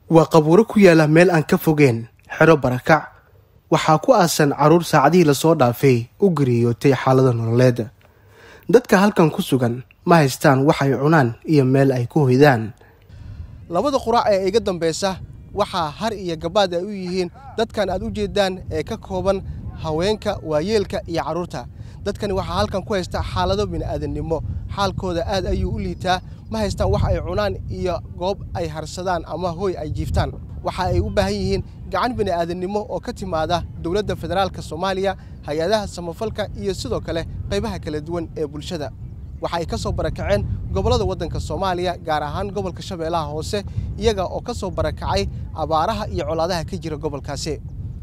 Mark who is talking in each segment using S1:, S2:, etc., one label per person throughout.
S1: waa qabuuro ku yaala meel aan ka fogeen xero barakac waxaa ku aasan caruur saacadihii lasoo dhaafay u geriyootay xaalada nololeed. dadka halkan ku sugan ma haystaan wax ay cunaan iyo meel ay ku hoydaan. labada quraac ee iga dambeysa waxaa har iyo gabaad ay u yihiin dadkan aad u jeedaan ee ka kooban haweenka, waayeelka iyo caruurta. dadkani waxaa halkan ku haysta xaalado bini'aadanimo, xaalkooda aad ayuu u liitaa, ma haystaan wax ay cunaan iyo goob ay harsadaan ama hooy ay jiiftaan. waxa ay u baahan yihiin gacan bini'aadanimo oo ka timaada dowladda federaalka Soomaaliya, hay'adaha samafalka iyo sidoo kale qaybaha kala duwan ee bulshada. waxa ay ka soo barakaceen gobolada waddanka Soomaaliya, gaar ahaan gobolka Shabeellaha Hoose, iyaga oo ka soo barakacay abaaraha iyo colaadaha ka jira gobolkaasi.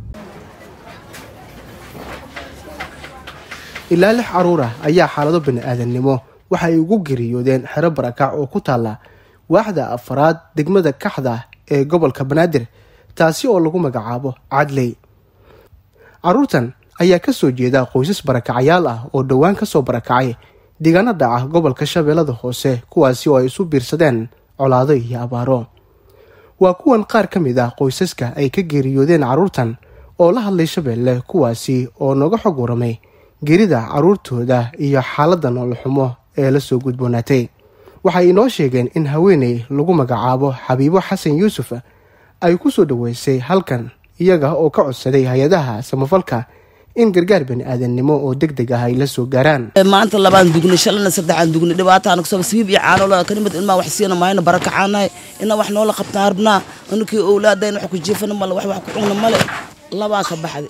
S1: ilaa 6 caruur ah ayaa xaalado bini'aadanimo waxa ay ugu geriyoodeen xero barakac oo ku taala waaxda afraad degmada Kaxda ee gobolka Banaadir, taasi oo lagu magacaabo Cadley. caruurtan ayaa ka soo jeeda qoysas barakacayaal ah oo dhawaan ka soo barakacay deegaanada ah gobolka Shabeellada Hoose, kuwaasi oo ay isu biirsadeen colaado iyo abaaro. waa kuwan qaar ka mid ah qoysaska ay ka geriyoodeen caruurtan oo la hadlay Shabeelle, kuwaasi oo nooga xog waramay gerida caruurtooda iyo xaaladda nolol xumo ee la soo gudboonaatay. waxay inoo sheegeen in haweeney lagu magacaabo Xabiibo Xasan Yuusuf ay ku soo dhaweysay halkan, iyaga oo ka codsaday hay'adaha samafalka in gargaar bini'aadanimo oo degdeg ah ay la soo gaaraan.
S2: maanta labaan dugnay, shalana saddexaan dugnay, dhibaataan ku sabab iyo caano la kanimad ilmaa wax siina maayna barakacaanay ina wax noola qabtaan arbnaa anukii awlaadeen wax ku jiifana mal wax ku cunna male. labaa ka baxday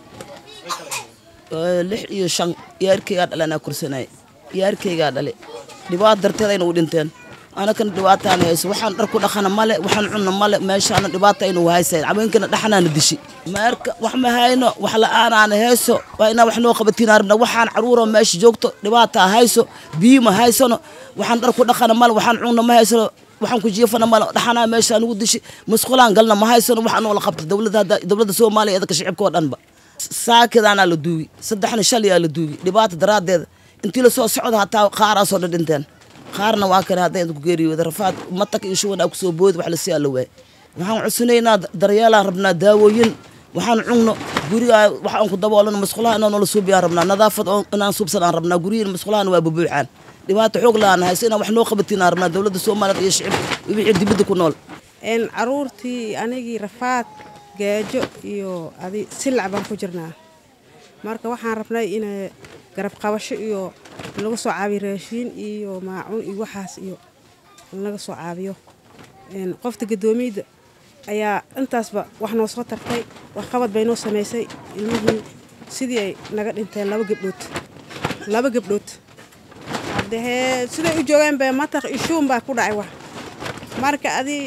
S2: 6 iyo 5 yaarkayga dhalana kursanay, yaarkayga dhale dhibaat darteed ay u dhinteen. ana kan dhibaataan hayso, waxaan dhar ku dhaqana male, waxaan cunna male, meeshaan dhibaato ay noo haysay, habeenkana dhaxanaana dishi marka wax ma hayno, wax la'aan aan hayso, waa ina wax noo qabatiin arbna. waxaan caruuro meesha joogto dhibaato hayso, biyo ma haysano, waxaan dhar ku dhaqana male, waxaan cunna ma haysano, waxaan ku jiifana male, dhaxanaa meeshaan ugu dishi, musqulaan galna ma haysano. waxaan noo la qabto dawladda Soomaaliya ee dadka shacabka oo dhanba saakidana la duugi, 3 shalay la duugi dhibaato daraadeed. intii la soo socdo hataa qaar soo dhinteen, qaarna waa kan haday ku geeriyooda rafaad matak iyo shuwan ku soo bood wax la si alla way. waxaan cusubnaynaa daryeelaan rabnaa, daawooyin, waxaan cunno, guriga waxaan ku daboolno, musqulaha inaan la suubiyaa rabnaa, nadaafad oo inaan suubsanaan rabnaa, guriga musqulaha waa bubuuxaan, dhibaato xoog laan haysan wax noo qabatiin rabnaa dawladda Soomaaliya iyo shacabka wixii dibadda ku nool.
S3: caruurtii anigii rafaad gaajo iyo adi silac baan ku jirnaa. marka waxaan rabnay in garab qabasho iyo lagu soo caabiyo raashin iyo maacuun iyo waxaas iyo laga soo caabiyo. qofta gadoomiyada ayaa intaasba wax noo soo tartay, wax qabad bay noo sameysay. ilmihii sidii ay naga dhinteen 2 gabdhood hadee sidii u joogeen bay matak ishuun baa ku dhacay wax. marka adi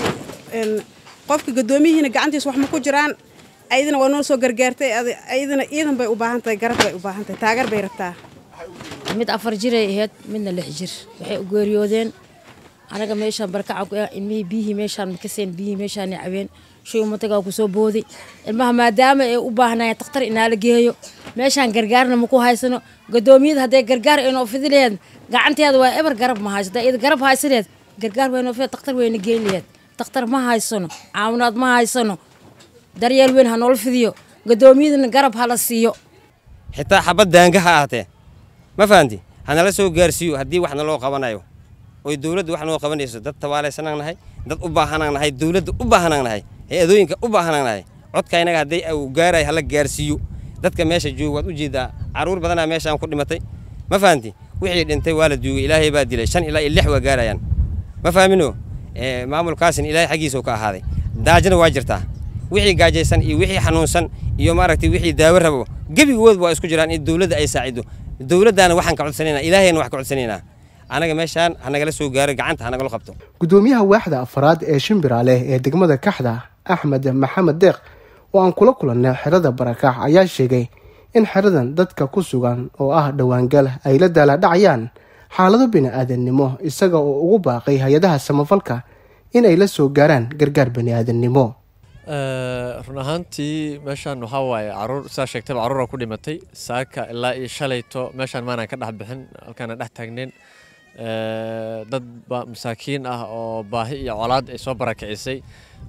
S3: qofka gadoomiyihina gacantiisa wax ma ku jiraan, ayadana waa noo soo gargaartay, ayadana iidan bay u baahan tahay, garab bay u baahan tahay, taageer bay rabtaa.
S4: mid 4 jir ay ahayd, midna 6 jir waxay u geeriyoodeen. anaga meeshaan barakaca ku ilmihii biyihii meeshaan ma kaseen, biyihii meeshaan ay cabeen, shay umataga ku soo booday. ilmaha maadaama ay u baahnayeen takhtar inaa la geeyo, meeshaan gargaarna ma ku haysano. gadoomiyada hadday gargaar inoo fidileed gacanteeda waa eber, garab ma haysato. iyada garab haysaneed gargaar way inoo fidid, takhtar wayna geyn leed. takhtar ma haysano, caawinaad ma haysano, daryeel weyn ha nool fidiyo, gadoomiyadana garab hala siiyo.
S5: xitaa xabad daangaha ahaatee ma fahanti hana la soo gaarsiiyo haddii waxna loo qabanayo oo dawladdu wax noo qabanayso. dad tabaalaysanaan nahay, dad u baahanaan nahay, dawladda u baahanaan nahay, hay'adooyinka u baahanaan nahay. codka inaga hadday uu gaaray hala gaarsiiyo. dadka meesha jooga waad u jeedaa caruur badanaa meeshaan ku dhimatay, ma fahanti wixii dhintay waa la duugay, ilaahay baa dilay. 5 ilaa 6 waa gaarayaan, ma fahmino. maamulkaasina ilaahay xagiisa ka ahaaday, daajina waa jirtaa. wixii gaajaysan iyo wixii xanuunsan iyo maaragtay wixii daawo rabo gabigood waa isku jiraan in dawladda ay saacido. dawladdaana waxaan ka codsanaynaa, ilaahayna wax ka codsanaynaa, anaga meeshaan hanagala soo gaaro, gacanta hanagala qabto. gudoomiyaha waaxda afraad ee Shimbiraale ee degmada Kaxda, Axmed Maxamed Deeq, oo aan kula kulannay xerada barakac, ayaa sheegay in xeradan dadka ku sugan oo ah dhawaangal ay la daala dhacayaan xaalado bini'aadanimo, isaga oo ugu baaqay hay'adaha samafalka in ay la soo gaaraan gargaar bini'aadanimo.
S6: run ahaantii meeshaan waxaa waaye caruur saa sheegtay caruur ku dhimatay saaka ilaa iyo shalayto meeshaan maana ka dhex bixin, halkaana dhex taagneen. dad masaakiin ah oo baahi iyo colaad ay soo barakicisay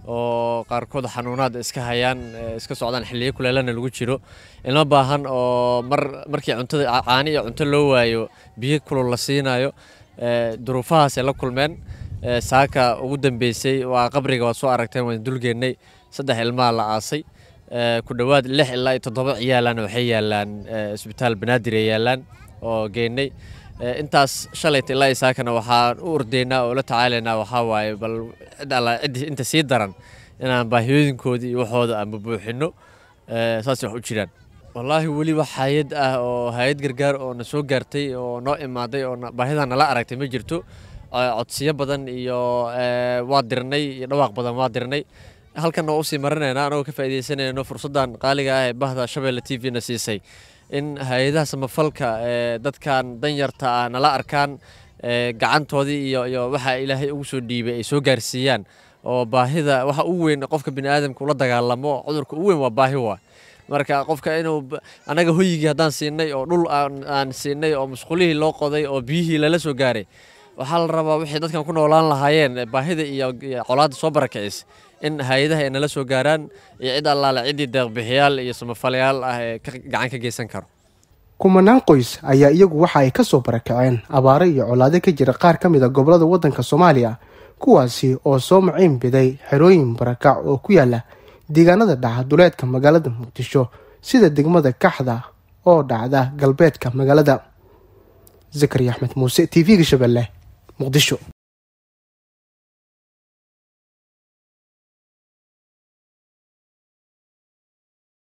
S6: oo qaarkood xanuunaad iska hayaan iska socdaan xilliyo kuleelana lagu jiro ilmo baahan oo markii cuntada caani iyo cunto loo waayo biyo kulul la siinayo duruufahaas ay la kulmeen saaka ugu dambeysay waa qabriga waad soo aragteen waan dulgeennay 3 ilmaa la aasay ku dhawaad 6 ilaa 7 ciyaalan waxay yaalaan isbitaal Banaadir ay yaalaan oo geennay intaas shalayt ilaa saakana waxaan u ordeynaa oo la tacaaleynaa waxa waaye bal cid inta sii daran inaan baahiyooyinkoodii iyo waxooda aan buuxino saas wax u jiraan wallahi wali wax hay'ad ah oo hay'ad gargaar oo na soo gaartay oo noo imaaday oo baahida nala aragtay ma jirto codsiyo badan iyo waa dirnay iyo dhawaaq badan waa dirnay halkan oo sii marinayna anoo ka faa'iideysanayno fursadan qaaliga ah ee bahda Shabeelle TV na siisay in hay'adaha samafalka dadkan danyarta ah nala arkaan gacantoodii iyo waxa Ilaahay ugu soo dhiibay ay soo gaarsiiyaan oo baahida waxa ugu weyn qofka bini'aadamka ula dagaalamo cudurka ugu weyn waa baahi waa marka qofka inuu anaga hoyigii hadaan siinay oo dhul aan siinay oo musqulihii loo qoday oo biyihii lala soo gaaray waxa la rabaa wixii dadkan ku noolaan lahaayeen baahida iyo colaadda soo barakicis in hay'adaha ay nala soo gaaraan iyo cid allaale cidii deeq bixiyaal iyo samafalayaal ah ee gacan ka geysan karo
S1: kumanaan qoys ayaa iyagu waxa ay ka soo barakaceen abaaro iyo colaado ka jira qaar ka mid ah gobolada waddanka Soomaaliya kuwaasi oo soo maciin biday xerooyin barakac oo ku yaala deegaanada dhaxduleedka magaalada Muqdisho sida degmada Kaxda oo dhacda galbeedka magaalada. Zakariya Axmed Muuse, TV-ga Shabeelle, Muqdisho.